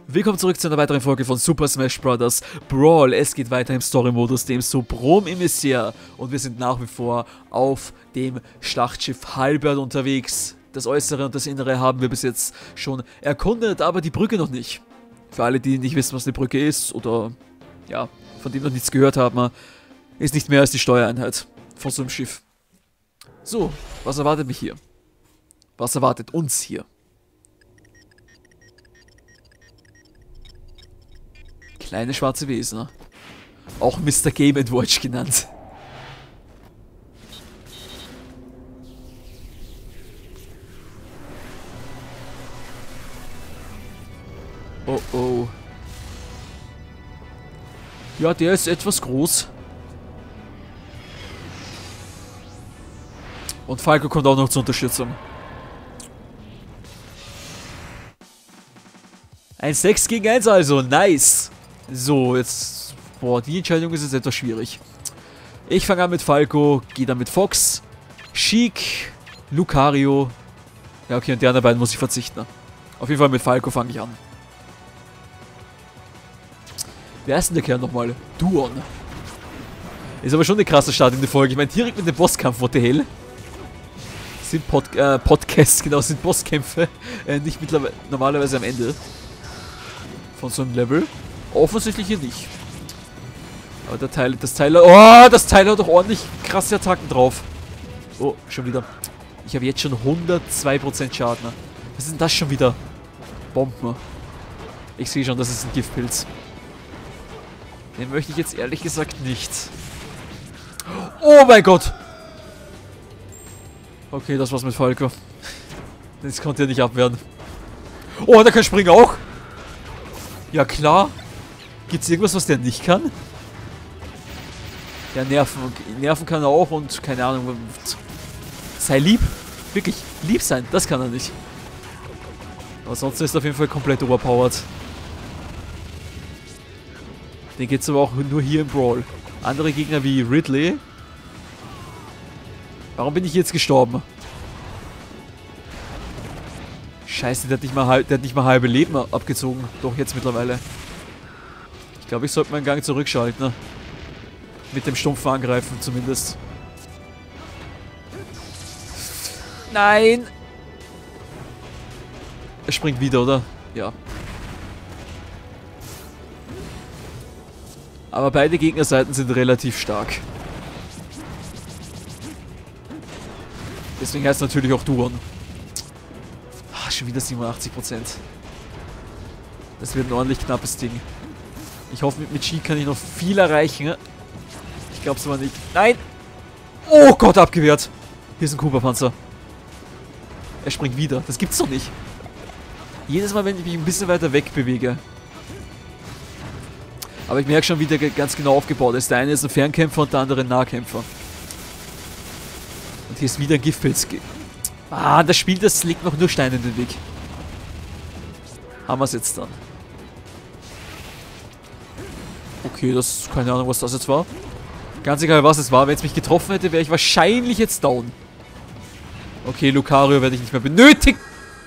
Willkommen zurück zu einer weiteren Folge von Super Smash Bros. Brawl. Es geht weiter im Story-Modus, dem Subrom Emissär. Und wir sind nach wie vor auf dem Schlachtschiff Halberd unterwegs. Das Äußere und das Innere haben wir bis jetzt schon erkundet, aber die Brücke noch nicht. Für alle, die nicht wissen, was eine Brücke ist oder ja, von dem noch nichts gehört haben, ist nicht mehr als die Steuereinheit von so einem Schiff. So, was erwartet mich hier? Was erwartet uns hier? Kleine schwarze Wesen. Auch Mr. Game & Watch genannt. Oh oh. Ja, der ist etwas groß. Und Falco kommt auch noch zur Unterstützung. Ein 6 gegen 1 also, nice. So, jetzt... Boah, die Entscheidung ist jetzt etwas schwierig. Ich fange an mit Falco, gehe dann mit Fox, Sheik, Lucario. Ja, okay, und die anderen beiden muss ich verzichten. Auf jeden Fall mit Falco fange ich an. Wer ist denn der Kerl nochmal? Duon. Ist aber schon eine krasse Start in die Folge. Ich meine, direkt mit dem Bosskampf, what the hell? Sind Podcasts, genau, sind Bosskämpfe nicht mittlerweile normalerweise am Ende von so einem Level. Offensichtlich hier nicht. Aber das Teil hat doch ordentlich krasse Attacken drauf. Oh, schon wieder. Ich habe jetzt schon 102% Schaden. Was ist denn das schon wieder? Bomben. Ich sehe schon, das ist ein Giftpilz. Den möchte ich jetzt ehrlich gesagt nicht. Oh mein Gott! Okay, das war's mit Falco. Das konnte er nicht abwehren. Oh, der kann springen auch! Ja klar. Gibt's irgendwas, was der nicht kann? Ja, nerven kann er auch und keine Ahnung. Sei lieb. Wirklich, lieb sein, das kann er nicht. Aber sonst ist er auf jeden Fall komplett overpowered. Den geht's aber auch nur hier im Brawl. Andere Gegner wie Ridley. Warum bin ich jetzt gestorben? Scheiße, der hat nicht mal halbe Leben abgezogen. Doch, jetzt mittlerweile. Ich glaube, ich sollte meinen Gang zurückschalten. Ne? Mit dem stumpfen Angreifen zumindest. Nein! Er springt wieder, oder? Ja. Aber beide Gegnerseiten sind relativ stark. Deswegen heißt es natürlich auch Duon. Ach, schon wieder 87%. Das wird ein ordentlich knappes Ding. Ich hoffe, mit Sheik kann ich noch viel erreichen. Ich glaube es aber nicht. Nein! Oh Gott, abgewehrt. Hier ist ein Cooper-Panzer. Er springt wieder. Das gibt's doch nicht. Jedes Mal, wenn ich mich ein bisschen weiter weg bewege. Aber ich merke schon, wie der ganz genau aufgebaut ist. Der eine ist ein Fernkämpfer und der andere ein Nahkämpfer. Und hier ist wieder ein Giftpilz. Ah, das Spiel, das legt noch nur Steine in den Weg. Haben wir es jetzt dann. Okay, das... Keine Ahnung, was das jetzt war. Ganz egal, was es war. Wenn es mich getroffen hätte, wäre ich wahrscheinlich jetzt down. Okay, Lucario werde ich nicht mehr benötigen.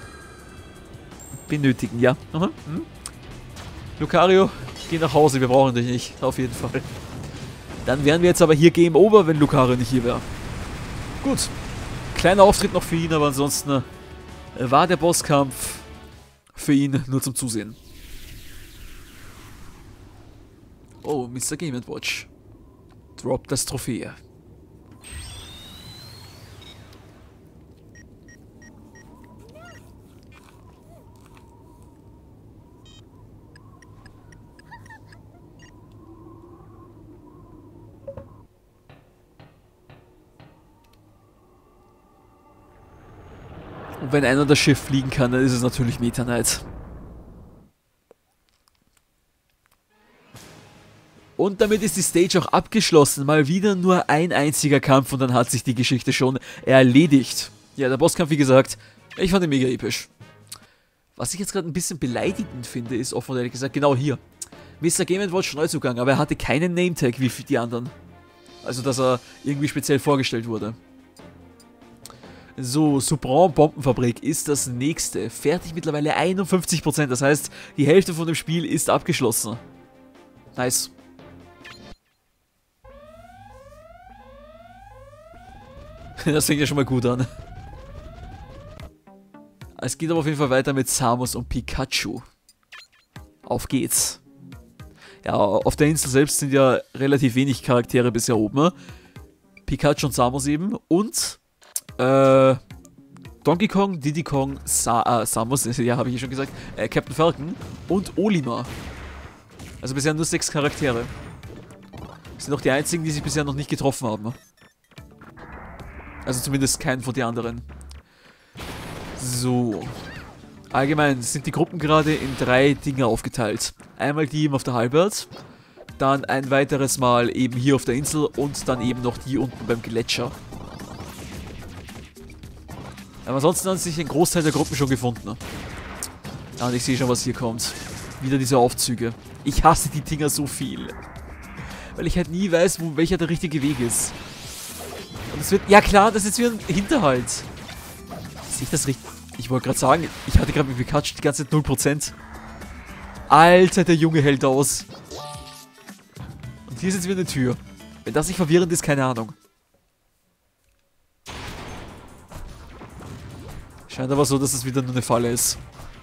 Ja. Lucario, geh nach Hause. Wir brauchen dich nicht. Auf jeden Fall. Dann wären wir jetzt aber hier Game Over, wenn Lucario nicht hier wäre. Gut. Kleiner Auftritt noch für ihn, aber ansonsten war der Bosskampf für ihn nur zum Zusehen. Oh, Mr. Game & Watch. Drop das Trophäe. Und wenn einer das Schiff fliegen kann, dann ist es natürlich Meta Knight. Und damit ist die Stage auch abgeschlossen. Mal wieder nur ein einziger Kampf und dann hat sich die Geschichte schon erledigt. Ja, der Bosskampf, wie gesagt, ich fand ihn mega episch. Was ich jetzt gerade ein bisschen beleidigend finde, ist offen und ehrlich gesagt, genau hier. Mr. Game & Watch Neuzugang, aber er hatte keinen Nametag wie die anderen. Also, dass er irgendwie speziell vorgestellt wurde. So, Subran Bombenfabrik ist das nächste. Fertig mittlerweile 51%. Das heißt, die Hälfte von dem Spiel ist abgeschlossen. Nice. Das fängt ja schon mal gut an. Es geht aber auf jeden Fall weiter mit Samus und Pikachu. Auf geht's. Ja, auf der Insel selbst sind ja relativ wenig Charaktere bisher oben. Pikachu und Samus eben. Und Donkey Kong, Diddy Kong, Samus, ja, habe ich schon gesagt, Captain Falcon und Olimar. Also bisher nur 6 Charaktere. Das sind auch die einzigen, die sich bisher noch nicht getroffen haben. Also zumindest keinen von den anderen. So. Allgemein sind die Gruppen gerade in 3 Dinge aufgeteilt. Einmal die eben auf der Halberd, dann ein weiteres Mal eben hier auf der Insel und dann eben noch die unten beim Gletscher. Aber ansonsten hat sich ein Großteil der Gruppen schon gefunden. Ja, und ich sehe schon, was hier kommt. Wieder diese Aufzüge. Ich hasse die Dinger so viel. Weil ich halt nie weiß, welcher der richtige Weg ist. Und es wird... Ja klar, das ist wie ein Hinterhalt. Sehe ich das richtig? Ich wollte gerade sagen, ich hatte gerade mit Pikachu die ganze Zeit 0%. Alter, der Junge hält aus. Und hier ist jetzt wieder eine Tür. Wenn das nicht verwirrend ist, keine Ahnung. Scheint aber so, dass es wieder nur eine Falle ist.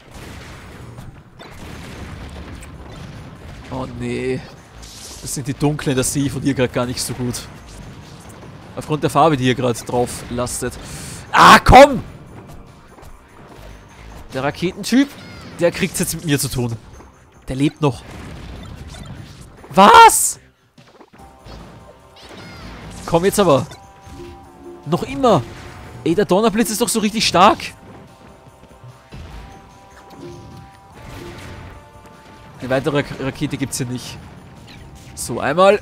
Oh nee. Das sind die dunklen, das sehe ich von hier gerade gar nicht so gut. Aufgrund der Farbe, die hier gerade drauf lastet. Ah, komm! Der Raketentyp, der kriegt es jetzt mit mir zu tun. Der lebt noch. Was? Komm jetzt aber. Noch immer. Ey, der Donnerblitz ist doch so richtig stark. Eine weitere Rakete gibt es hier nicht. So, einmal.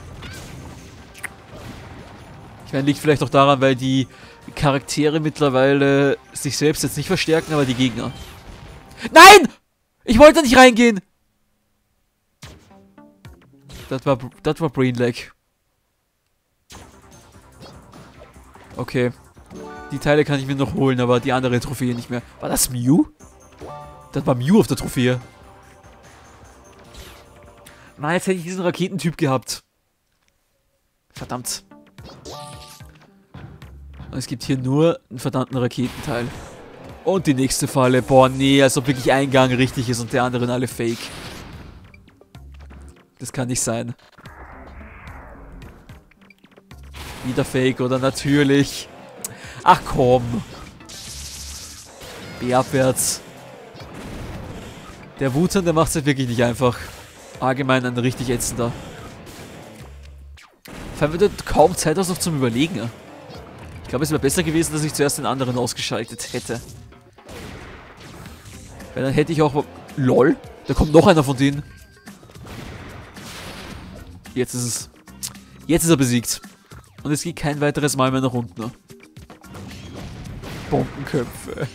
Ich meine, liegt vielleicht auch daran, weil die Charaktere mittlerweile sich selbst jetzt nicht verstärken, aber die Gegner. Nein! Ich wollte nicht reingehen! Das war Brainlag. Okay. Die Teile kann ich mir noch holen, aber die andere Trophäe nicht mehr. War das Mew? Das war Mew auf der Trophäe. Mann, jetzt hätte ich diesen Raketentyp gehabt. Verdammt. Und es gibt hier nur einen verdammten Raketenteil. Und die nächste Falle. Boah, nee, als ob wirklich ein Gang richtig ist und der anderen alle fake. Das kann nicht sein. Wieder fake, oder? Natürlich. Ach komm. Geh abwärts. Der Wutan, der macht es halt wirklich nicht einfach. Allgemein ein richtig ätzender. Vor allem wird kaum Zeit aus noch zum Überlegen. Ich glaube, es wäre besser gewesen, dass ich zuerst den anderen ausgeschaltet hätte. Weil dann hätte ich auch... LOL, da kommt noch einer von denen. Jetzt ist es... Jetzt ist er besiegt. Und es geht kein weiteres Mal mehr nach unten. Bombenköpfe.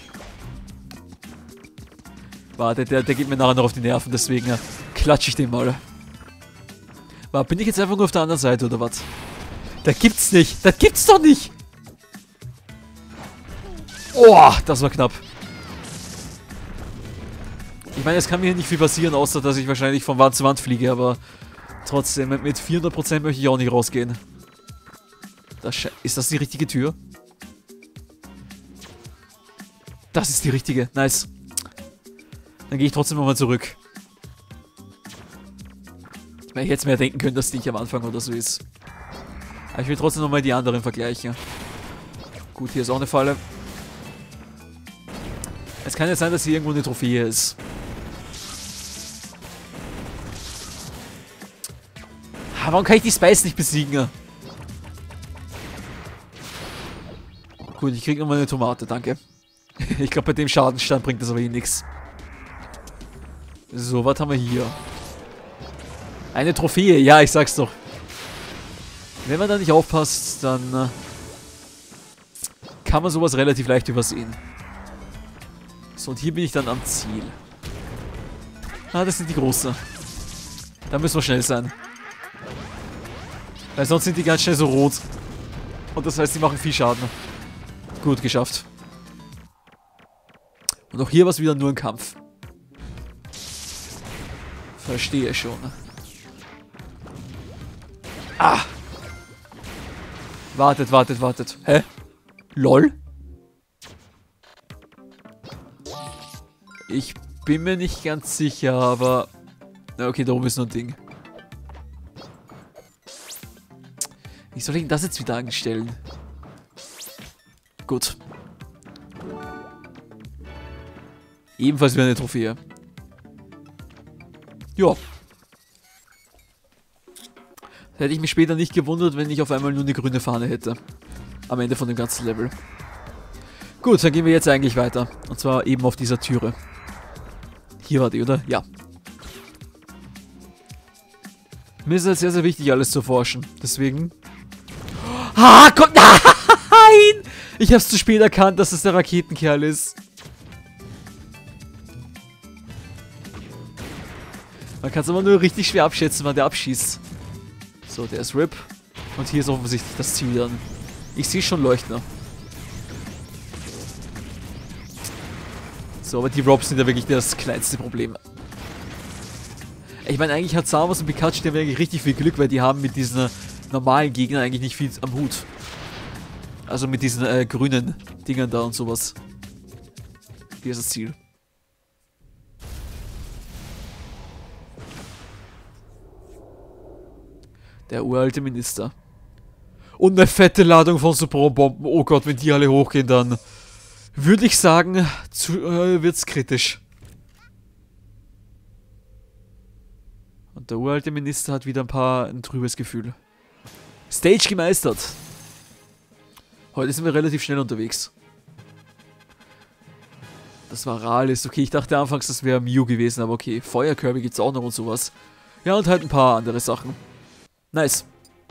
Warte, der geht mir nachher noch auf die Nerven, deswegen klatsche ich den mal. Warte, bin ich jetzt einfach nur auf der anderen Seite, oder was? Das gibt's nicht! Das gibt's doch nicht! Oh, das war knapp. Ich meine, es kann mir hier nicht viel passieren, außer dass ich wahrscheinlich von Wand zu Wand fliege, aber trotzdem, mit 400% möchte ich auch nicht rausgehen. Ist das die richtige Tür? Das ist die richtige. Nice. Dann gehe ich trotzdem nochmal zurück. Ich meine, ich hätte mir ja denken können, dass die nicht am Anfang oder so ist. Aber ich will trotzdem nochmal die anderen vergleichen. Gut, hier ist auch eine Falle. Es kann ja sein, dass hier irgendwo eine Trophäe ist. Warum kann ich die Spice nicht besiegen? Gut, ich krieg nochmal eine Tomate, danke. Ich glaube, bei dem Schadenstand bringt das aber eh nichts. So, was haben wir hier? Eine Trophäe, ja, ich sag's doch. Wenn man da nicht aufpasst, dann kann man sowas relativ leicht übersehen. So, und hier bin ich dann am Ziel. Ah, das sind die Großen. Da müssen wir schnell sein. Weil sonst sind die ganz schnell so rot. Und das heißt, die machen viel Schaden. Gut, geschafft. Und auch hier war es wieder nur ein Kampf. Verstehe schon. Ah! Wartet, wartet, wartet. Hä? LOL? Ich bin mir nicht ganz sicher, aber... Okay, da oben ist noch ein Ding. Wie soll ich denn das jetzt wieder anstellen? Gut. Ebenfalls wieder eine Trophäe. Ja. Hätte ich mich später nicht gewundert, wenn ich auf einmal nur eine grüne Fahne hätte. Am Ende von dem ganzen Level. Gut, dann gehen wir jetzt eigentlich weiter. Und zwar eben auf dieser Türe. Hier war die, oder? Ja. Mir ist es sehr, sehr wichtig, alles zu forschen. Deswegen... Ah, Gott, nein! Ich hab's zu spät erkannt, dass es der Raketenkerl ist. Man kann es aber nur richtig schwer abschätzen, wann der abschießt. So, der ist RIP. Und hier ist offensichtlich das Ziel dann. Ich sehe schon Leuchtner. So, aber die Robs sind ja wirklich das kleinste Problem. Ich meine, eigentlich hat Samus und Pikachu, die haben eigentlich richtig viel Glück, weil die haben mit diesen normalen Gegnern eigentlich nicht viel am Hut. Also mit diesen grünen Dingern da und sowas. Hier ist das Ziel. Der uralte Minister. Und eine fette Ladung von Supernbomben. Oh Gott, wenn die alle hochgehen, dann würde ich sagen, wird's kritisch. Und der uralte Minister hat wieder ein trübes Gefühl. Stage gemeistert. Heute sind wir relativ schnell unterwegs. Das war Rallis. Okay, ich dachte anfangs, das wäre Mew gewesen, aber okay. Feuerkirby gibt's auch noch und sowas. Ja, und halt ein paar andere Sachen. Nice.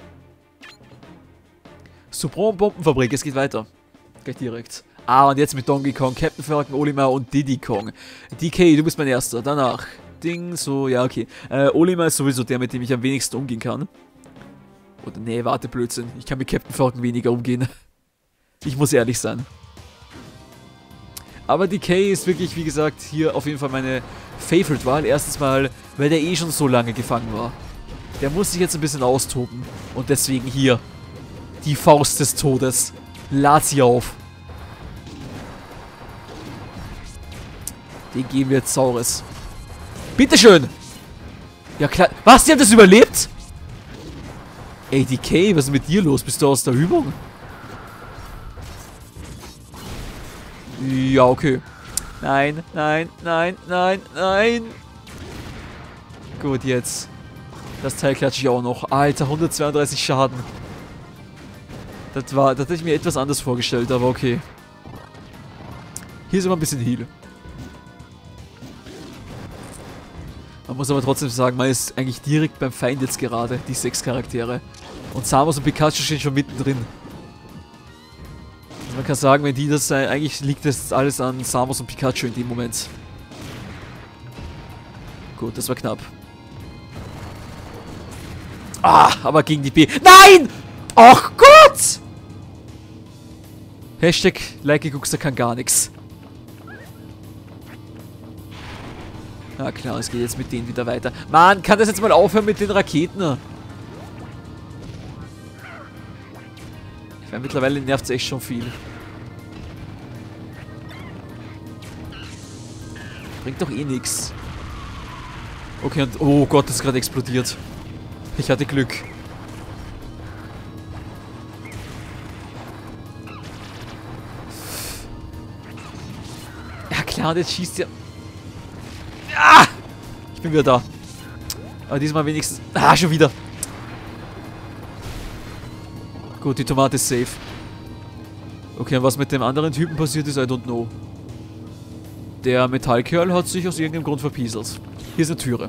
Supron-Bombenfabrik, es geht weiter. Gleich direkt. Ah, und jetzt mit Donkey Kong, Captain Falcon, Olimar und Diddy Kong. DK, du bist mein Erster. Danach. Ding, so, ja, okay. Olimar ist sowieso der, mit dem ich am wenigsten umgehen kann. Oder, nee, warte, Blödsinn. Ich kann mit Captain Falcon weniger umgehen. Ich muss ehrlich sein. Aber DK ist wirklich, wie gesagt, hier auf jeden Fall meine Favorite-Wahl. Erstens mal, weil der eh schon so lange gefangen war. Der muss sich jetzt ein bisschen austoben. Und deswegen hier. Die Faust des Todes. Lad sie auf. Den geben wir jetzt Saures. Bitteschön! Ja klar. Was? Die haben das überlebt? Ey, DK, was ist mit dir los? Bist du aus der Übung? Ja, okay. Nein, nein, nein, nein, nein. Gut, jetzt. Das Teil klatsche ich auch noch. Alter, 132 Schaden. Das hätte ich mir etwas anders vorgestellt, aber okay. Hier ist immer ein bisschen Heal. Man muss aber trotzdem sagen, man ist eigentlich direkt beim Feind jetzt gerade, die 6 Charaktere. Und Samus und Pikachu stehen schon mittendrin. Also man kann sagen, wenn die das sein, eigentlich liegt das alles an Samus und Pikachu in dem Moment. Gut, das war knapp. Ah, aber gegen die B. Nein! Ach Gott! Hashtag Like-Guxer kann gar nichts. Na klar, es geht jetzt mit denen wieder weiter. Mann, kann das jetzt mal aufhören mit den Raketen? Ich meine, mittlerweile nervt es echt schon viel. Bringt doch eh nichts. Okay, und oh Gott, das ist gerade explodiert. Ich hatte Glück. Ja klar, und jetzt schießt ja... Ah! Ich bin wieder da. Aber diesmal wenigstens... Ah, schon wieder. Gut, die Tomate ist safe. Okay, und was mit dem anderen Typen passiert ist, I don't know. Der Metallkerl hat sich aus irgendeinem Grund verpieselt. Hier ist eine Türe.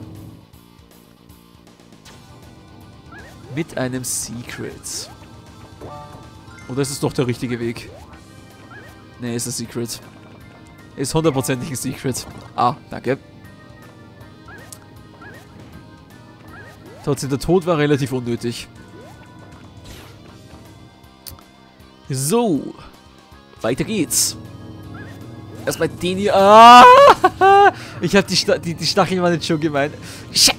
Mit einem Secret. Oder ist es doch der richtige Weg? Ne, ist ein Secret. Ist hundertprozentig ein Secret. Ah, danke. Trotzdem, der Tod war relativ unnötig. So. Weiter geht's. Erstmal den hier. Ah! Ich hab die Stacheln waren jetzt schon gemein. Shit.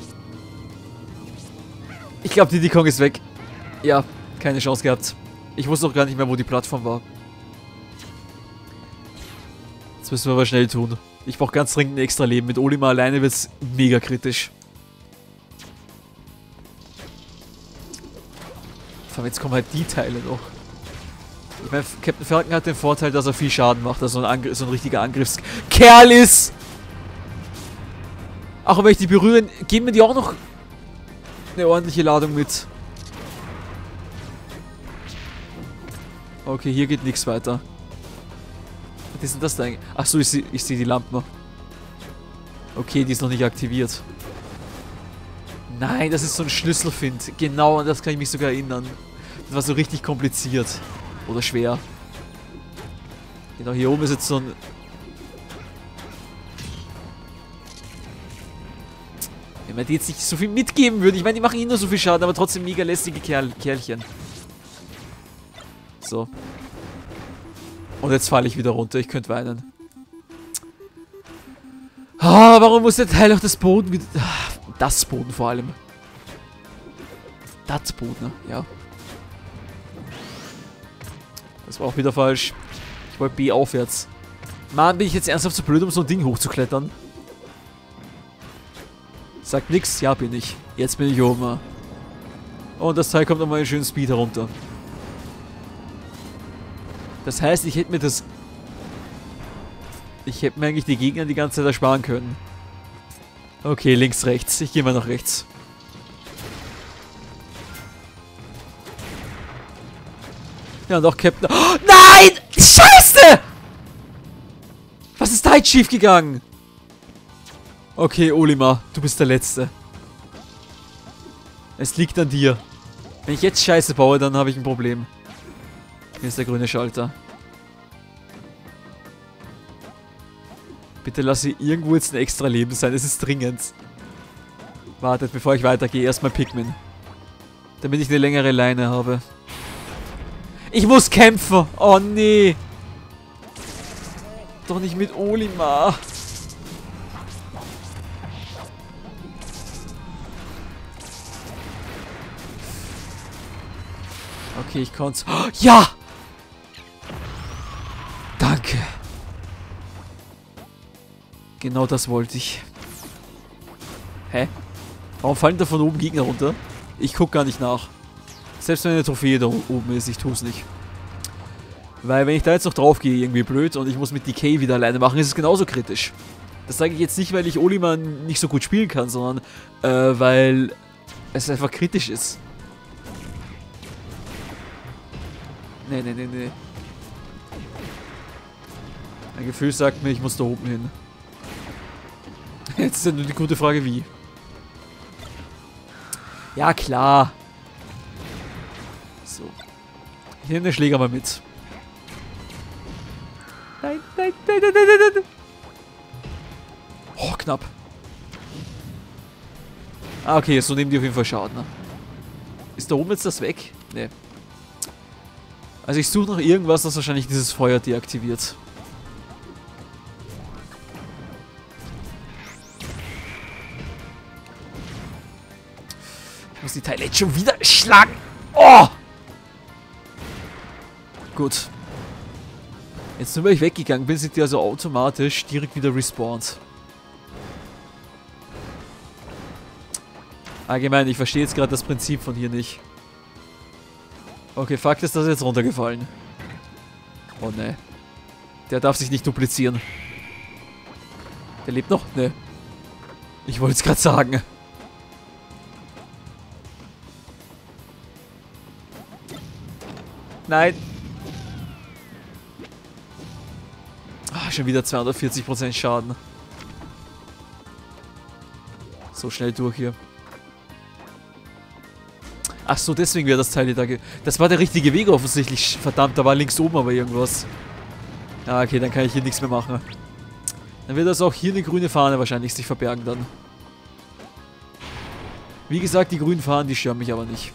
Ich glaube, die Diddy Kong ist weg. Ja, keine Chance gehabt. Ich wusste auch gar nicht mehr, wo die Plattform war. Das müssen wir aber schnell tun. Ich brauche ganz dringend ein extra Leben. Mit Olimar alleine wird es mega kritisch. Vor allem jetzt kommen halt die Teile noch. Ich meine, Captain Falcon hat den Vorteil, dass er viel Schaden macht, dass er so ein richtiger Angriffskerl ist. Ach, und wenn ich die berühre, geben mir die auch noch eine ordentliche Ladung mit. Okay, hier geht nichts weiter. Was ist denn das da eigentlich? Achso, ich sehe die Lampen. Okay, die ist noch nicht aktiviert. Nein, das ist so ein Schlüsselfind. Genau, an das kann ich mich sogar erinnern. Das war so richtig kompliziert. Oder schwer. Genau, hier oben ist jetzt so ein... Wenn man die jetzt nicht so viel mitgeben würde. Ich meine, die machen eh nur so viel Schaden, aber trotzdem mega lästige Kerlchen. So. Und jetzt falle ich wieder runter. Ich könnte weinen. Ah, warum muss der Teil auch das Boden wieder... Das Boden vor allem. Das Boden, ja. Das war auch wieder falsch. Ich wollte B aufwärts. Mann, bin ich jetzt ernsthaft zu blöd, um so ein Ding hochzuklettern? Sagt nix? Ja, bin ich. Jetzt bin ich oben. Und das Teil kommt nochmal einen schönen Speed herunter. Das heißt, ich hätte mir das... Ich hätte mir eigentlich die Gegner die ganze Zeit ersparen können. Okay, links, rechts. Ich gehe mal nach rechts. Ja, und auch Captain... Oh, nein! Scheiße! Was ist da jetzt schief gegangen? Okay, Olimar, du bist der Letzte. Es liegt an dir. Wenn ich jetzt Scheiße baue, dann habe ich ein Problem. Hier ist der grüne Schalter. Bitte lass hier irgendwo jetzt ein extra Leben sein. Es ist dringend. Wartet, bevor ich weitergehe. Erstmal Pikmin. Damit ich eine längere Leine habe. Ich muss kämpfen. Oh nee. Doch nicht mit Olimar. Okay, ich konnte es. Oh, ja! Danke. Genau das wollte ich. Hä? Warum fallen da von oben Gegner runter? Ich guck gar nicht nach. Selbst wenn eine Trophäe da oben ist, ich tue es nicht. Weil wenn ich da jetzt noch drauf gehe, irgendwie blöd, und ich muss mit Decay wieder alleine machen, ist es genauso kritisch. Das sage ich jetzt nicht, weil ich Olimar nicht so gut spielen kann, sondern weil es einfach kritisch ist. Nee. Mein Gefühl sagt mir, ich muss da oben hin. Jetzt ist ja nur die gute Frage, wie. Ja, klar. So. Ich nehme den Schläger mal mit. Nein. Oh, knapp. Ah, okay, so nehmen die auf jeden Fall Schaden. Ne? Ist da oben jetzt das weg? Nee. Also ich suche noch irgendwas, das wahrscheinlich dieses Feuer deaktiviert. Ich muss die Teile jetzt schon wieder schlagen. Oh! Gut. Jetzt nur weil ich weggegangen bin, sind die also automatisch direkt wieder respawned. Allgemein, ich verstehe jetzt gerade das Prinzip von hier nicht. Okay, Fakt ist, das ist jetzt runtergefallen. Oh ne. Der darf sich nicht duplizieren. Der lebt noch? Ne. Ich wollte es gerade sagen. Nein. Ah, schon wieder 240% Schaden. So schnell durch hier. Ach so, deswegen wäre das Teil hier da. Das war der richtige Weg offensichtlich. Verdammt, da war links oben aber irgendwas. Ah, okay, dann kann ich hier nichts mehr machen. Dann wird das auch hier eine grüne Fahne wahrscheinlich sich verbergen dann. Wie gesagt, die grünen Fahnen, die stören mich aber nicht.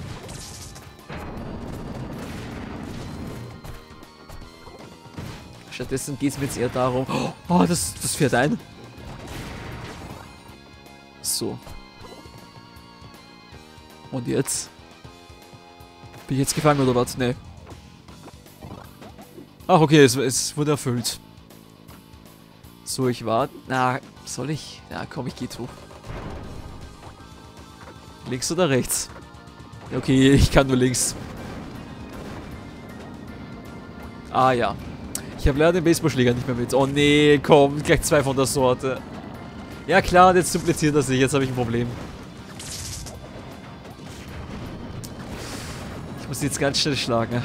Stattdessen geht es mir jetzt eher darum... Oh, das fährt ein. So. Und jetzt? Bin ich jetzt gefangen oder was? Nee. Ach, okay, es wurde erfüllt. So, ich warte. Na, soll ich? Ja, komm, ich geh hoch. Links oder rechts? Okay, ich kann nur links. Ah, ja. Ich habe leider den Baseballschläger nicht mehr mit. Oh, nee, komm, gleich 2 von der Sorte. Ja, klar, jetzt dupliziert er sich. Jetzt habe ich ein Problem. Ich muss jetzt ganz schnell schlagen.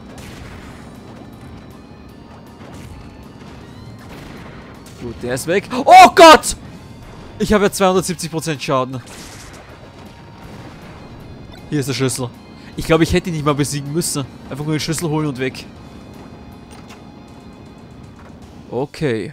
Gut, der ist weg. Oh Gott! Ich habe ja 270% Schaden. Hier ist der Schlüssel. Ich glaube, ich hätte ihn nicht mal besiegen müssen. Einfach nur den Schlüssel holen und weg. Okay.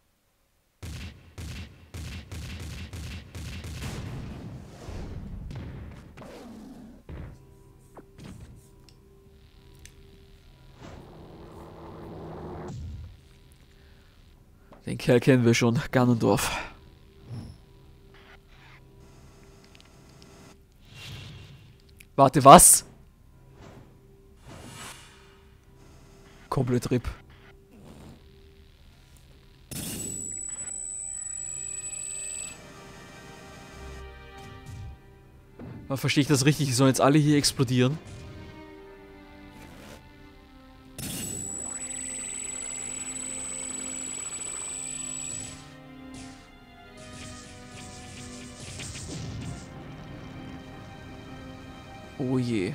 Den Kerl kennen wir schon, Ganondorf. Warte, was? Komplett RIP. Verstehe ich das richtig? Die sollen jetzt alle hier explodieren? Oh je.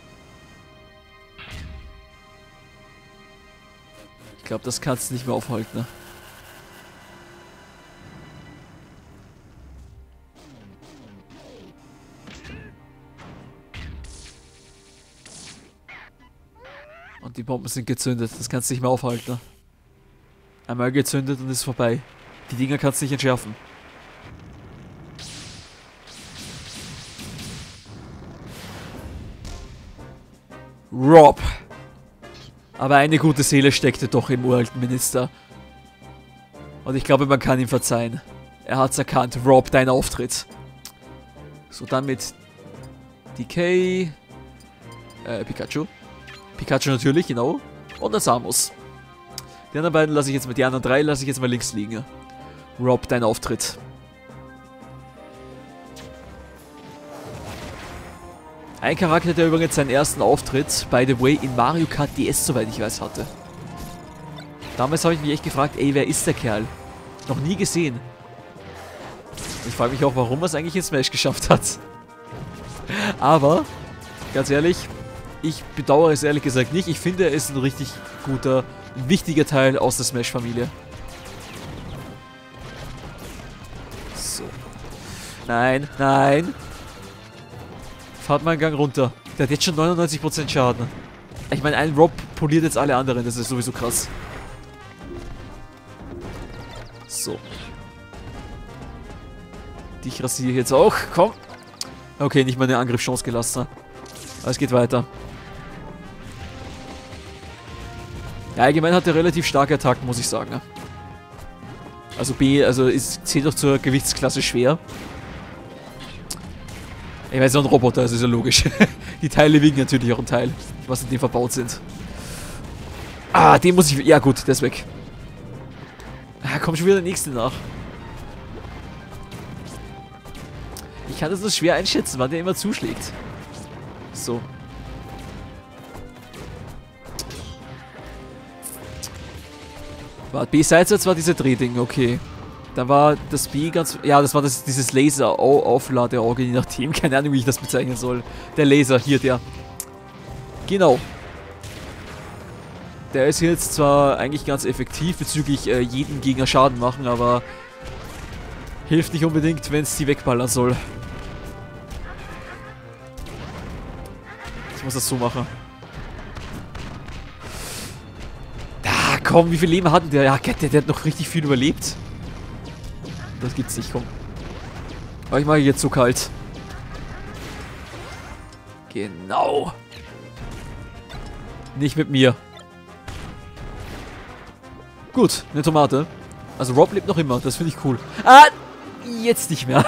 Ich glaube, das kannst du nicht mehr aufhalten, ne? Und die Bomben sind gezündet. Das kannst du nicht mehr aufhalten, ne? Einmal gezündet und ist vorbei. Die Dinger kannst du nicht entschärfen. Rob. Aber eine gute Seele steckte doch im uralten Minister. Und ich glaube, man kann ihm verzeihen. Er hat's erkannt. Rob, dein Auftritt. So, dann mit DK. Pikachu. Pikachu natürlich, genau. Und der Samus. Die anderen beiden lasse ich jetzt mal, die anderen 3 lasse ich jetzt mal links liegen. Rob, dein Auftritt. Ein Charakter, der übrigens seinen ersten Auftritt, by the way, in Mario Kart DS, soweit ich weiß, hatte. Damals habe ich mich echt gefragt, ey, wer ist der Kerl? Noch nie gesehen. Ich frage mich auch, warum er es eigentlich in Smash geschafft hat. Aber, ganz ehrlich, ich bedauere es ehrlich gesagt nicht. Ich finde, er ist ein richtig guter, ein wichtiger Teil aus der Smash-Familie. So. Nein, nein. Fahrt mal einen Gang runter. Der hat jetzt schon 99% Schaden. Ich meine, ein Rob poliert jetzt alle anderen. Das ist sowieso krass. So. Dich rasiere ich jetzt auch. Komm. Okay, nicht mal eine Angriffschance gelassen. Aber es geht weiter. Ja, allgemein hat er relativ starke Attacken, muss ich sagen. Also zählt doch zur Gewichtsklasse schwer. Ich weiß, so ein Roboter, das ist ja logisch. Die Teile wiegen natürlich auch ein Teil, was in dem verbaut sind. Ah, den muss ich... Ja gut, der ist weg. Ah, kommt schon wieder der nächste nach. Ich kann das nur schwer einschätzen, wann der immer zuschlägt. So. Warte, B-Seite war diese Drehding, okay. Da war das B ganz... Ja, das war dieses Laser-Aufladeauge, je nachdem. Keine Ahnung, wie ich das bezeichnen soll. Der Laser, hier, der. Genau. Der ist jetzt zwar eigentlich ganz effektiv bezüglich jedem Gegner Schaden machen, aber hilft nicht unbedingt, wenn es die wegballern soll. Ich muss das so machen. Ah, komm, wie viel Leben hat denn der? Ja, der hat noch richtig viel überlebt. Das gibt's nicht, komm. Aber ich mache jetzt so kalt. Genau. Nicht mit mir. Gut, eine Tomate. Also Rob lebt noch immer, das finde ich cool. Ah, jetzt nicht mehr.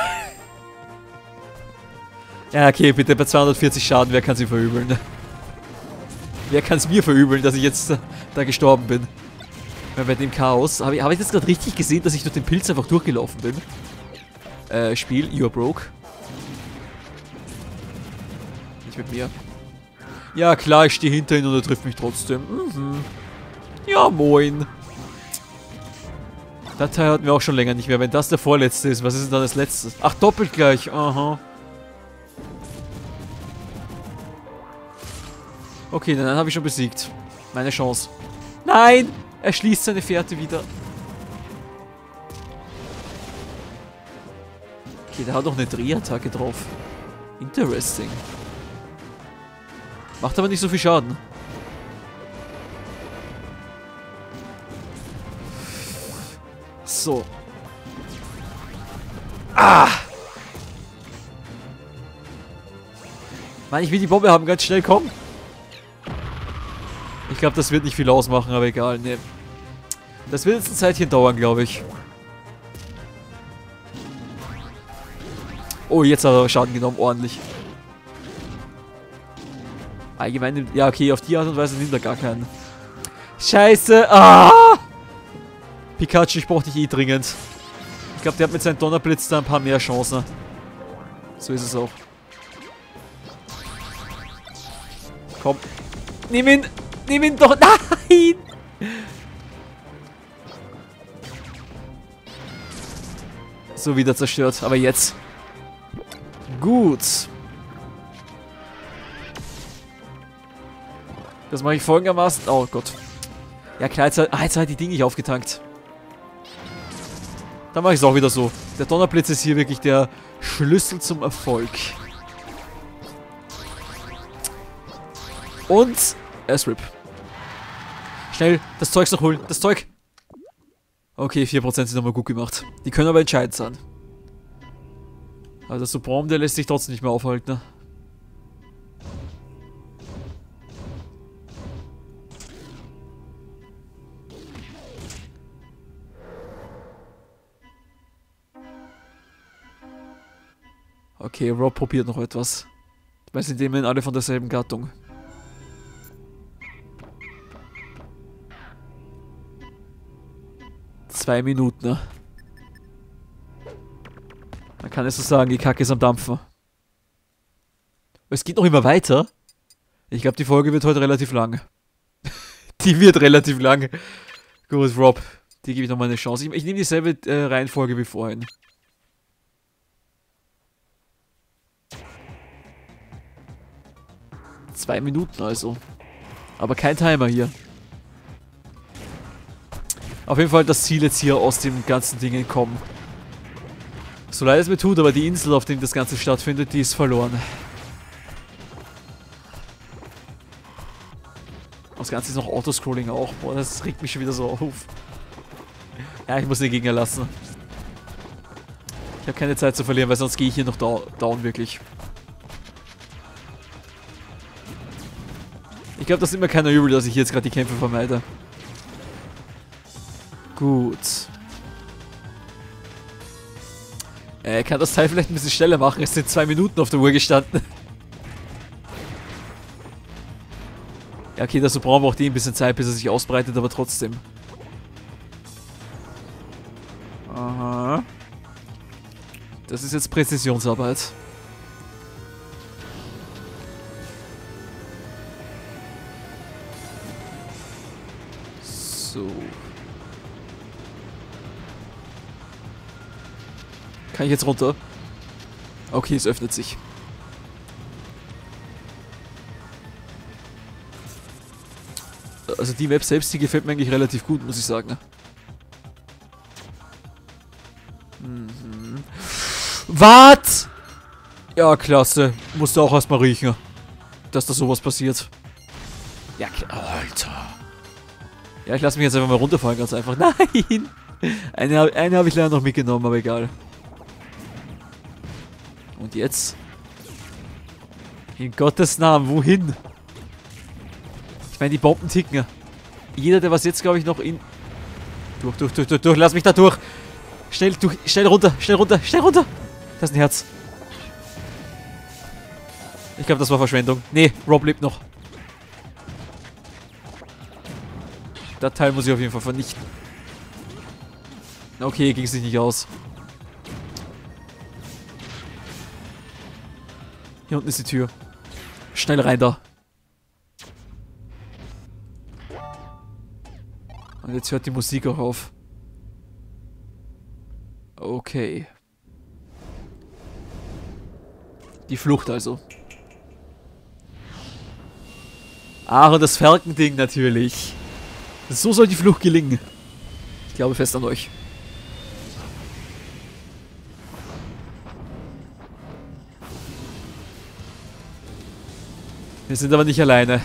Ja, okay, bitte, bei 240 Schaden, wer kann sie verübeln? Wer kann es mir verübeln, dass ich jetzt da gestorben bin? Weil bei dem Chaos, habe ich das gerade richtig gesehen, dass ich durch den Pilz einfach durchgelaufen bin? Spiel, you're broke. Nicht mit mir. Ja klar, ich stehe hinter ihm und er trifft mich trotzdem. Mhm. Ja, moin. Das Teil hatten wir auch schon länger nicht mehr. Wenn das der vorletzte ist, was ist denn dann das letzte? Ach, doppelt gleich. Aha. Okay, dann habe ich schon besiegt. Meine Chance. Nein! Er schließt seine Fährte wieder. Okay, der hat noch eine Drehattacke drauf. Interesting. Macht aber nicht so viel Schaden. So. Ah! Mann, ich will die Bombe haben, ganz schnell, komm! Ich glaube, das wird nicht viel ausmachen, aber egal, ne. Das wird jetzt ein Zeitchen dauern, glaube ich. Oh, jetzt hat er Schaden genommen, ordentlich. Allgemein, ja okay, auf die Art und Weise nimmt er gar keinen. Scheiße, ah! Pikachu, ich brauche dich eh dringend. Ich glaube, der hat mit seinem Donnerblitz da ein paar mehr Chancen. So ist es auch. Komm. Nimm ihn! Nimm ihn doch! Nein! So wieder zerstört. Aber jetzt. Gut. Das mache ich folgendermaßen. Oh Gott. Ja klar, jetzt hat die Dinge nicht aufgetankt. Dann mache ich es auch wieder so. Der Donnerblitz ist hier wirklich der Schlüssel zum Erfolg. Und S-Rip. Schnell, das Zeug noch holen. Das Zeug. Okay, 4% sind nochmal gut gemacht. Die können aber entscheidend sein. Also der Subrom, der lässt sich trotzdem nicht mehr aufhalten, ne? Okay, Rob probiert noch etwas. Weil sind immerhin alle von derselben Gattung. Zwei Minuten, ne? Man kann es so sagen, die Kacke ist am Dampfen. Es geht noch immer weiter. Ich glaube, die Folge wird heute relativ lang. Die wird relativ lang. Gut, Rob. Die gebe ich nochmal eine Chance. Ich nehme dieselbe Reihenfolge wie vorhin. Zwei Minuten also. Aber kein Timer hier. Auf jeden Fall das Ziel jetzt hier aus dem ganzen Ding entkommen. So leid es mir tut, aber die Insel, auf der das Ganze stattfindet, die ist verloren. Das Ganze ist noch Autoscrolling auch. Boah, das regt mich schon wieder so auf. Ja, ich muss den Gegner lassen. Ich habe keine Zeit zu verlieren, weil sonst gehe ich hier noch down wirklich. Ich glaube, das ist immer keiner übel, dass ich jetzt gerade die Kämpfe vermeide. Gut. Kann das Teil vielleicht ein bisschen schneller machen? Es sind 2 Minuten auf der Uhr gestanden. Ja, okay, der Subron braucht eh ein bisschen Zeit, bis er sich ausbreitet, aber trotzdem. Aha. Das ist jetzt Präzisionsarbeit. So. Kann ich jetzt runter? Okay, es öffnet sich. Also die Map selbst, die gefällt mir eigentlich relativ gut, muss ich sagen. Mhm. Was? Ja, klasse. Musste auch erstmal riechen, dass da sowas passiert. Ja, Alter. Ja, ich lasse mich jetzt einfach mal runterfallen, ganz einfach. Nein! Eine habe ich leider noch mitgenommen, aber egal. Und jetzt? In Gottes Namen, wohin? Ich meine, die Bomben ticken. Jeder, der was jetzt, glaube ich, noch in... Durch, lass mich da durch. Schnell runter. Da ist ein Herz. Ich glaube, das war Verschwendung. Nee, Rob lebt noch. Das Teil muss ich auf jeden Fall vernichten. Okay, ging es sich nicht aus. Hier unten ist die Tür. Schnell rein da. Und jetzt hört die Musik auch auf. Okay. Die Flucht also. Ach, und das Falkending natürlich. So soll die Flucht gelingen. Ich glaube fest an euch. Wir sind aber nicht alleine.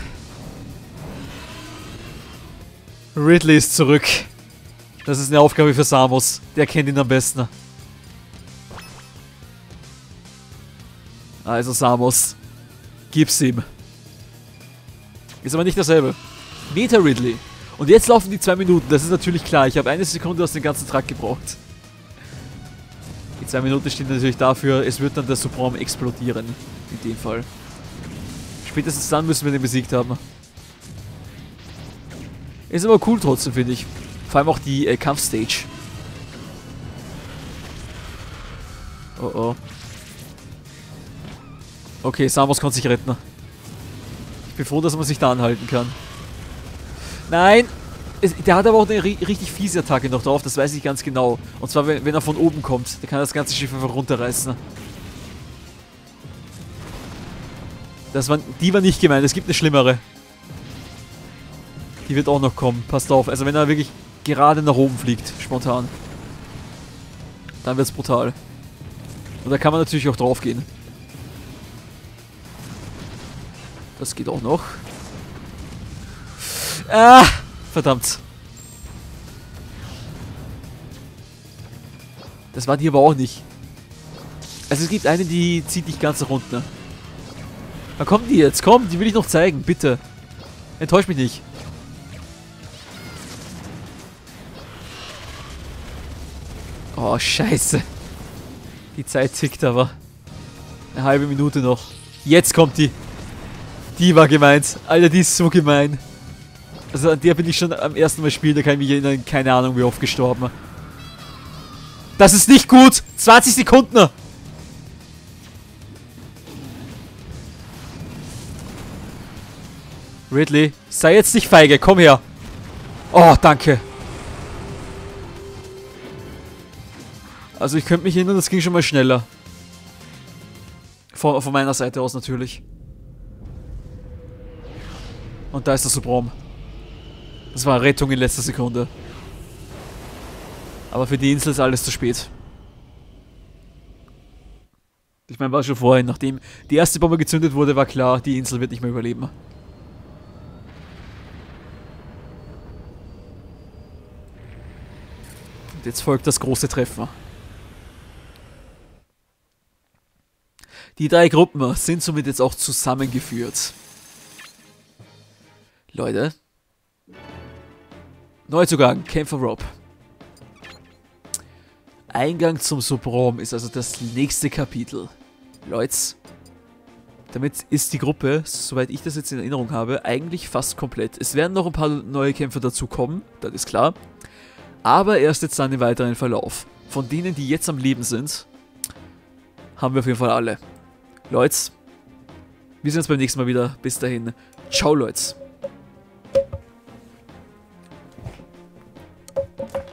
Ridley ist zurück. Das ist eine Aufgabe für Samus. Der kennt ihn am besten. Also Samus. Gib's ihm. Ist aber nicht dasselbe. Meta Ridley. Und jetzt laufen die 2 Minuten. Das ist natürlich klar. Ich habe 1 Sekunde aus dem ganzen Trakt gebraucht. Die 2 Minuten stehen natürlich dafür, es wird dann der Supreme explodieren. In dem Fall. Spätestens dann müssen wir den besiegt haben. Ist aber cool trotzdem, finde ich. Vor allem auch die Kampfstage. Oh oh. Okay, Samus kann sich retten. Ich bin froh, dass man sich da anhalten kann. Nein! Der hat aber auch eine richtig fiese Attacke noch drauf, das weiß ich ganz genau. Und zwar, wenn er von oben kommt. Der kann das ganze Schiff einfach runterreißen. Die war nicht gemeint, es gibt eine schlimmere. Die wird auch noch kommen, passt auf. Also wenn er wirklich gerade nach oben fliegt, spontan. Dann wird's brutal. Und da kann man natürlich auch drauf gehen. Das geht auch noch. Ah! Verdammt. Das war die aber auch nicht. Also es gibt eine, die zieht nicht ganz nach unten. Wann kommen die jetzt? Komm, die will ich noch zeigen, bitte. Enttäusch mich nicht. Oh, scheiße. Die Zeit tickt aber. Eine halbe Minute noch. Jetzt kommt die. Die war gemeint. Alter, die ist so gemein. Also an der bin ich schon am ersten Mal spielen, da kann ich mich erinnern, keine Ahnung wie oft gestorben. Das ist nicht gut! 20 Sekunden! Ridley, sei jetzt nicht feige, komm her! Oh, danke! Also ich könnte mich erinnern, das ging schon mal schneller. Von meiner Seite aus natürlich. Und da ist der Supreme. Das war eine Rettung in letzter Sekunde. Aber für die Insel ist alles zu spät. Ich meine, war schon vorhin, nachdem die erste Bombe gezündet wurde, war klar, die Insel wird nicht mehr überleben. Und jetzt folgt das große Treffen. Die 3 Gruppen sind somit jetzt auch zusammengeführt. Leute. Neuzugang, Kämpfer Rob. Eingang zum Supreme ist also das nächste Kapitel. Leute, damit ist die Gruppe, soweit ich das jetzt in Erinnerung habe, eigentlich fast komplett. Es werden noch ein paar neue Kämpfer dazu kommen, das ist klar. Aber erst jetzt dann im weiteren Verlauf. Von denen, die jetzt am Leben sind, haben wir auf jeden Fall alle. Leute, wir sehen uns beim nächsten Mal wieder. Bis dahin. Ciao, Leute.